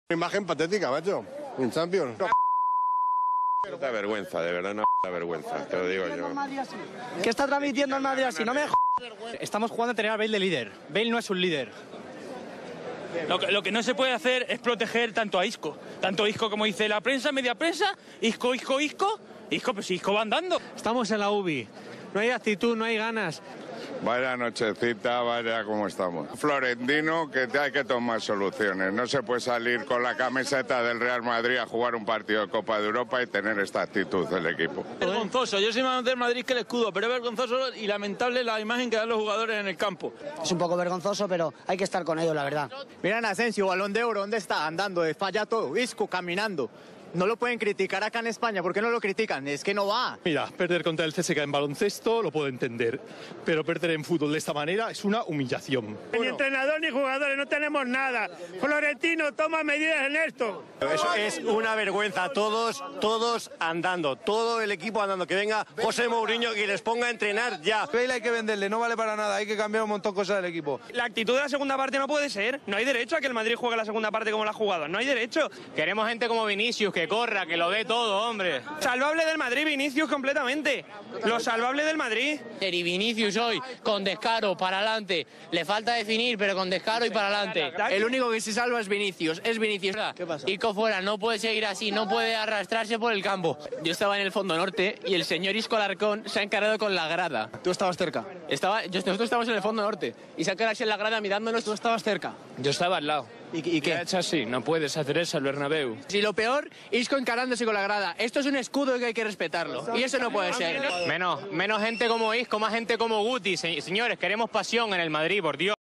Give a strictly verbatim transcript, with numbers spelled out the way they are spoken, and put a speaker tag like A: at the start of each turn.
A: Imagen patética, macho. En Champions.
B: Da vergüenza, de verdad, una vergüenza, te lo digo yo.
C: ¿Qué está transmitiendo el Madrid así? No me Estamos jugando a tener a Bale de líder. Bale no es un líder.
D: Lo que, lo que no se puede hacer es proteger tanto a Isco. Tanto Isco como dice la prensa, media prensa. Isco, Isco, Isco. Isco, pues Isco va andando.
C: Estamos en la U B I. No hay actitud, no hay ganas.
B: Vaya nochecita, vaya como estamos. Florentino, que hay que tomar soluciones. No se puede salir con la camiseta del Real Madrid a jugar un partido de Copa de Europa y tener esta actitud del equipo.
D: Vergonzoso. Yo soy más del Madrid que el escudo, pero es vergonzoso y lamentable la imagen que dan los jugadores en el campo.
E: Es un poco vergonzoso, pero hay que estar con ellos, la verdad.
C: Miren a Asensio, Balón de Oro, ¿dónde está? Andando, falla todo. Isco caminando. No lo pueden criticar acá en España. ¿Por qué no lo critican? Es que no va.
F: Mira, perder contra el C S K en baloncesto lo puedo entender, pero perder en fútbol de esta manera es una humillación.
G: Ni entrenador ni jugadores, no tenemos nada. Florentino toma medidas en esto.
A: Eso es una vergüenza. Todos, todos andando. Todo el equipo andando. Que venga José Mourinho y les ponga a entrenar ya.
H: Bale hay que venderle, no vale para nada. Hay que cambiar un montón de cosas del equipo.
G: La actitud de la segunda parte no puede ser. No hay derecho a que el Madrid juegue la segunda parte como la ha jugado. No hay derecho.
C: Queremos gente como Vinicius, que corra, que lo dé todo, hombre.
G: Salvable del Madrid, Vinicius completamente. Lo salvable del Madrid.
I: Y Vinicius hoy, con descaro, para adelante. Le falta definir, pero con descaro y para adelante.
C: El único que se salva es Vinicius, es Vinicius.
I: ¿Qué pasa? Isco fuera, no puede seguir así, no puede arrastrarse por el campo. Yo estaba en el fondo norte y el señor Isco Alarcón se ha encargado con la grada.
C: Tú estabas cerca.
I: Estaba, yo, nosotros estábamos en el fondo norte y se ha quedado así en la grada mirándonos.
C: Tú estabas cerca.
I: Yo estaba al lado.
C: ¿Y, y qué?
I: Ha hecho así, no puedes hacer eso al Bernabéu.
C: Si lo peor, Isco encarándose con la grada. Esto es un escudo que hay que respetarlo. Y eso no puede ser.
I: Menos, menos gente como Isco, más gente como Guti. Se- señores, queremos pasión en el Madrid, por Dios.